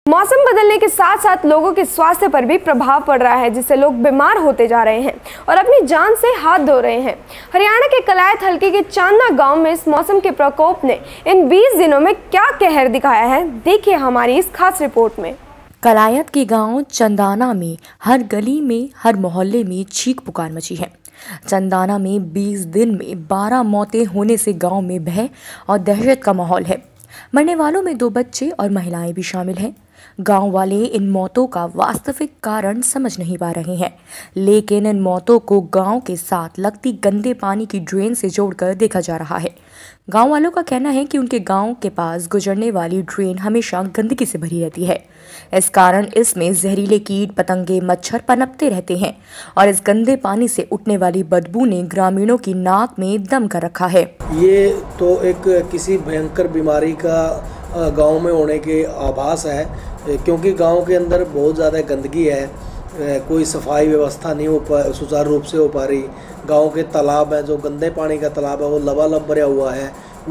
मौसम बदलने के साथ साथ लोगों के स्वास्थ्य पर भी प्रभाव पड़ रहा है, जिससे लोग बीमार होते जा रहे हैं और अपनी जान से हाथ धो रहे हैं। हरियाणा के कलायत हलके के चांदना गांव में इस मौसम के प्रकोप ने इन 20 दिनों में क्या कहर दिखाया है, देखिए हमारी इस खास रिपोर्ट में। कलायत के गांव चंदाना में हर गली में, हर मोहल्ले में चीख पुकार मची है। चंदाना में 20 दिन में 12 मौतें होने से गांव में भय और दहशत का माहौल है। मरने वालों में 2 बच्चे और महिलाएं भी शामिल हैं। गांव वाले इन मौतों का वास्तविक कारण समझ नहीं पा रहे हैं, लेकिन इन मौतों को गांव के साथ लगती गंदे पानी की ड्रेन से जोड़कर देखा जा रहा है। गांव वालों का कहना है कि उनके गांव के पास गुजरने वाली ड्रेन हमेशा गंदगी से भरी रहती है। इस कारण इसमें जहरीले कीट पतंगे मच्छर पनपते रहते हैं और इस गंदे पानी से उठने वाली बदबू ने ग्रामीणों की नाक में दम कर रखा है। ये तो एक किसी भयंकर बीमारी का गांव में होने के आभास है, क्योंकि गांव के अंदर बहुत ज़्यादा गंदगी है। कोई सफाई व्यवस्था नहीं सुचारू रूप से हो पा रही। गांव के तालाब हैं, जो गंदे पानी का तालाब है वो लबालब भरा हुआ है,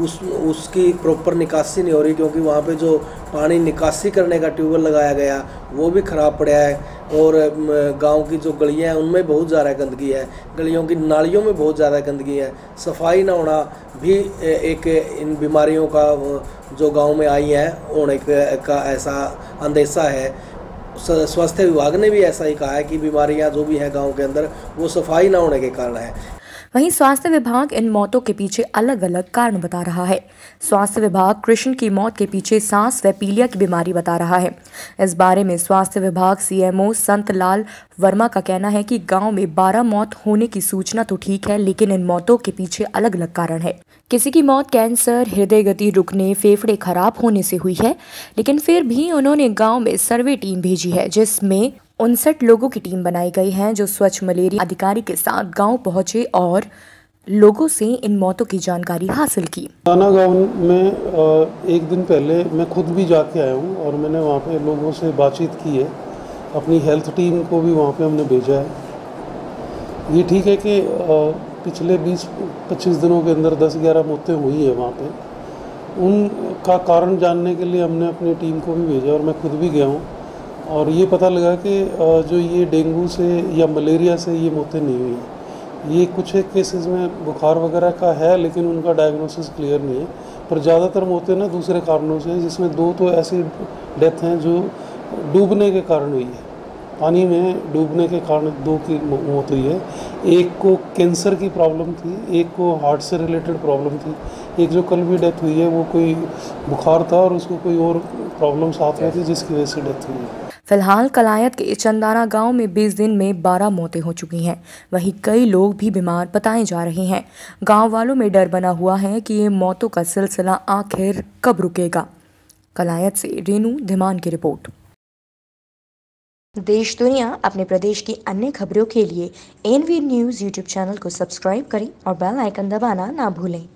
उसकी प्रॉपर निकासी नहीं हो रही, क्योंकि वहाँ पे जो पानी निकासी करने का ट्यूबवेल लगाया गया वो भी ख़राब पड़ा है। और गांव की जो गलियाँ हैं उनमें बहुत ज़्यादा गंदगी है, गलियों की नालियों में बहुत ज़्यादा गंदगी है। सफाई ना होना भी एक इन बीमारियों का जो गांव में आई है होने का ऐसा अंदेशा है। स्वास्थ्य विभाग ने भी ऐसा ही कहा है कि बीमारियां जो भी हैं गांव के अंदर वो सफाई ना होने के कारण है। वहीं स्वास्थ्य विभाग इन मौतों के पीछे अलग अलग कारण बता रहा है। स्वास्थ्य विभाग कृष्ण की मौत के पीछे सांस व पीलिया की बीमारी बता रहा है। इस बारे में स्वास्थ्य विभाग सीएमओ संत लाल वर्मा का कहना है कि गांव में 12 मौत होने की सूचना तो ठीक है, लेकिन इन मौतों के पीछे अलग अलग कारण है। किसी की मौत कैंसर, हृदय गति रुकने, फेफड़े खराब होने से हुई है, लेकिन फिर भी उन्होंने गाँव में सर्वे टीम भेजी है, जिसमें 59 लोगों की टीम बनाई गई है, जो स्वच्छ मलेरिया अधिकारी के साथ गांव पहुंचे और लोगों से इन मौतों की जानकारी हासिल की। चंदाना गांव में एक दिन पहले मैं खुद भी जाके आया हूं और मैंने वहां पे लोगों से बातचीत की है। अपनी हेल्थ टीम को भी वहां पे हमने भेजा है। ये ठीक है कि पिछले 20-25 दिनों के अंदर 10-11 मौतें हुई है वहाँ पे। उनका कारण जानने के लिए हमने अपनी टीम को भी भेजा और मैं खुद भी गया हूँ, और ये पता लगा कि जो ये डेंगू से या मलेरिया से ये मौतें नहीं हुई। ये कुछ एक केसेस में बुखार वगैरह का है, लेकिन उनका डायग्नोसिस क्लियर नहीं है। पर ज़्यादातर मौतें ना दूसरे कारणों से हैं, जिसमें 2 तो ऐसी डेथ हैं जो डूबने के कारण हुई है। पानी में डूबने के कारण 2 की मौत हुई है। एक को कैंसर की प्रॉब्लम थी, एक को हार्ट से रिलेटेड प्रॉब्लम थी। एक जो कल भी डेथ हुई है वो कोई बुखार था और उसको कोई और प्रॉब्लम साथ में थी, जिसकी वजह से डेथ हुई है। फिलहाल कलायत के चंदाना गांव में 20 दिन में 12 मौतें हो चुकी हैं। वहीं कई लोग भी बीमार बताए जा रहे हैं। गांव वालों में डर बना हुआ है कि ये मौतों का सिलसिला आखिर कब रुकेगा। कलायत से रेनू धीमान की रिपोर्ट। देश दुनिया अपने प्रदेश की अन्य खबरों के लिए एनवी न्यूज़ यूट्यूब चैनल को सब्सक्राइब करें और बेल आइकन दबाना ना भूलें।